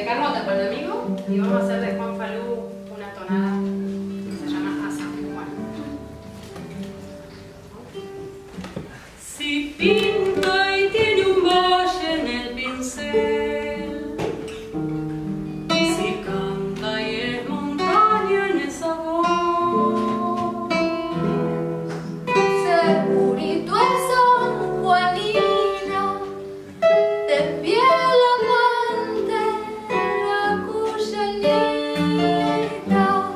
Carlota para el domingo y vamos a hacer de Juan Falú una tonada que se llama Asa. Bueno. Si pinta y tiene un valle en el pincel, si canta y es montaña en esa voz, segurito es San Juanina, de piel amante, la cuyanita,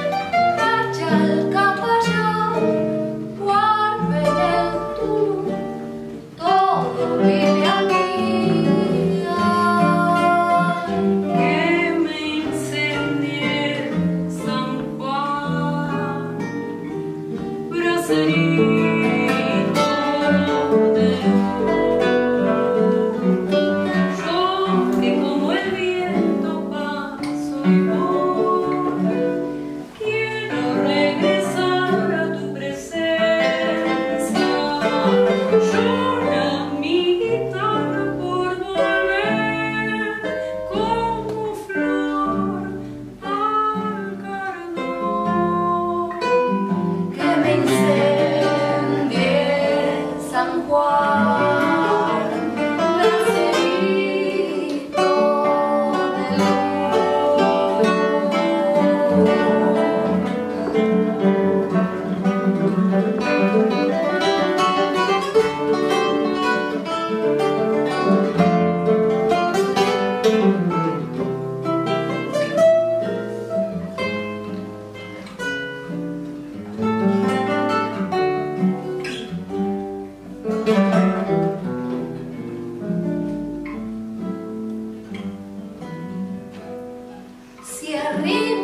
Cachalcapayá, Guarbe el Tulú, todo vive aquí. que me incendie San Juan, bracerito de luz. Yo que como el viento paso y voy, quiero regresar a tu presencia. Llora mi guitarra por volver como flor al cardón. Que me incendie San Juan, bracerito de si arriba